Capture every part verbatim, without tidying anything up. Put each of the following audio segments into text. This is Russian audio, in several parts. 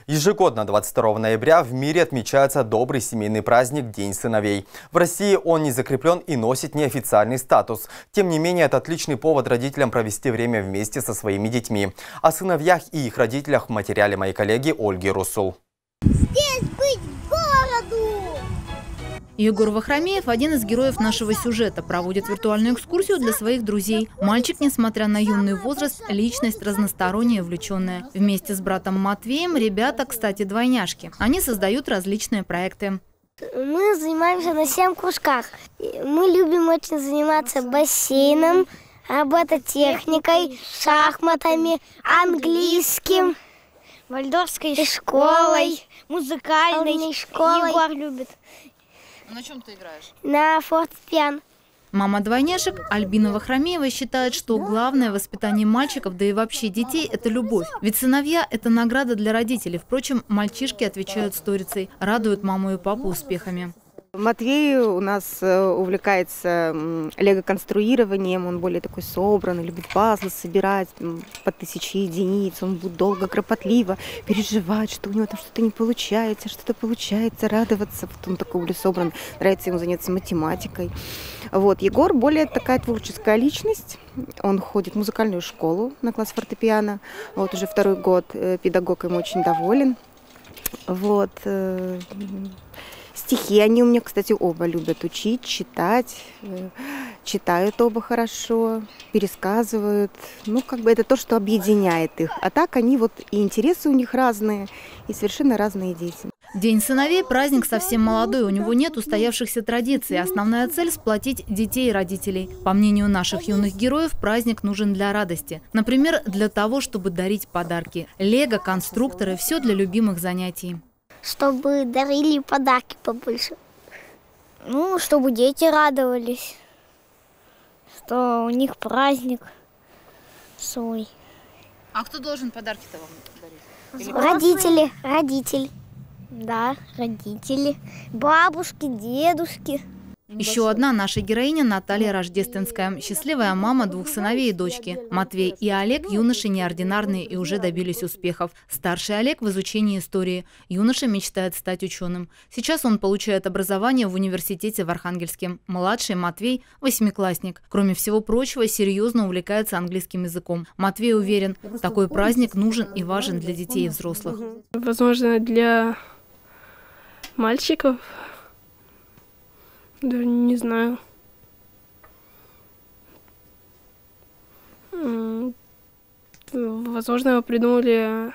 Ежегодно двадцать второго ноября в мире отмечается добрый семейный праздник День сыновей. В России он не закреплен и носит неофициальный статус. Тем не менее, это отличный повод родителям провести время вместе со своими детьми. О сыновьях и их родителях в материале моей коллеги Ольги Русул. Здесь быть городу! Егор Вахромеев – один из героев нашего сюжета. Проводит виртуальную экскурсию для своих друзей. Мальчик, несмотря на юный возраст, личность разносторонняя и увлеченная. Вместе с братом Матвеем ребята, кстати, двойняшки. Они создают различные проекты. Мы занимаемся на семь кружках. Мы любим очень заниматься бассейном, робототехникой, шахматами, английским, вальдорфской школой, музыкальной школой. Егор любит. На чем ты играешь? На фортепиано. Мама двойняшек Альбина Вахромеева считает, что главное в воспитании мальчиков, да и вообще детей – это любовь. Ведь сыновья – это награда для родителей. Впрочем, мальчишки отвечают сторицей, радуют маму и папу успехами. Матвей у нас увлекается лего-конструированием, он более такой собранный, любит пазлы собирать по тысяче единиц, он будет долго, кропотливо переживать, что у него там что-то не получается, что-то получается, радоваться. Вот он такой более собранный, нравится ему заняться математикой. Вот. Егор более такая творческая личность, он ходит в музыкальную школу на класс фортепиано, вот уже второй год, педагог ему очень доволен. Вот. Стихи они у меня, кстати, оба любят учить, читать, читают оба хорошо, пересказывают. Ну, как бы это то, что объединяет их. А так они вот и интересы у них разные, и совершенно разные дети. День сыновей – праздник совсем молодой, у него нет устоявшихся традиций. Основная цель – сплотить детей и родителей. По мнению наших юных героев, праздник нужен для радости. Например, для того, чтобы дарить подарки. Лего, конструкторы – все для любимых занятий. Чтобы дарили подарки побольше. Ну, чтобы дети радовались, что у них праздник свой. А кто должен подарки-то вам дарить? Или родители, родители. Да, родители, бабушки, дедушки. Еще одна наша героиня Наталья Рождественская. Счастливая мама двух сыновей и дочки. Матвей и Олег – юноши неординарные и уже добились успехов. Старший Олег в изучении истории. Юноша мечтает стать ученым. Сейчас он получает образование в университете в Архангельске. Младший Матвей – восьмиклассник. Кроме всего прочего, серьезно увлекается английским языком. Матвей уверен, такой праздник нужен и важен для детей и взрослых. Возможно, для мальчиков. Даже не знаю. Возможно, его придумали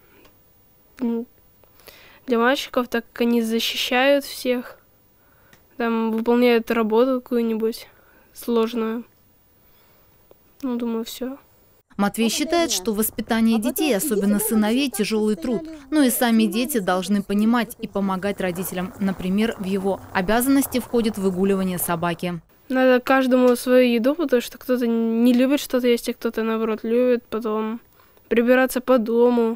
для мальчиков, так как они защищают всех, там выполняют работу какую-нибудь сложную. Ну, думаю, все. Матвей считает, что воспитание детей, особенно сыновей, тяжелый труд. Но и сами дети должны понимать и помогать родителям. Например, в его обязанности входит выгуливание собаки. Надо каждому свою еду, потому что кто-то не любит что-то есть, а кто-то, наоборот, любит. Потом прибираться по дому.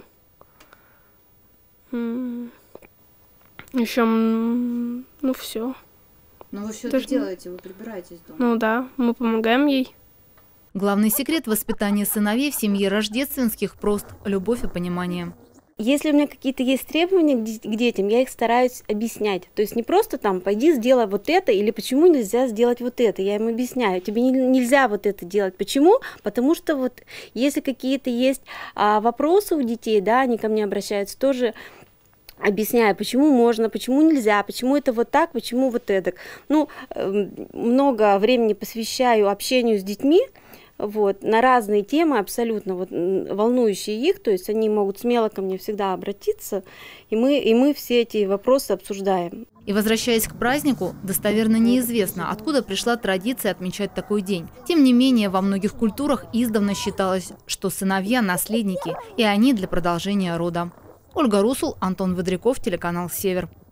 Еще, ну, все. Но вы все это делаете, вы прибираетесь дома? Ну да, мы помогаем ей. Главный секрет воспитания сыновей в семье Рождественских – прост – любовь и понимание. Если у меня какие-то есть требования к детям, я их стараюсь объяснять. То есть не просто там «пойди, сделай вот это» или «почему нельзя сделать вот это». Я им объясняю, тебе нельзя вот это делать. Почему? Потому что вот если какие-то есть а, вопросы у детей, да, они ко мне обращаются, тоже объясняю, почему можно, почему нельзя, почему это вот так, почему вот это. Ну, много времени посвящаю общению с детьми, вот, на разные темы, абсолютно вот, волнующие их, то есть они могут смело ко мне всегда обратиться, и мы, и мы все эти вопросы обсуждаем. И возвращаясь к празднику, достоверно неизвестно, откуда пришла традиция отмечать такой день. Тем не менее, во многих культурах издавна считалось, что сыновья – наследники, и они для продолжения рода. Ольга Русул, Антон Водряков, телеканал «Север».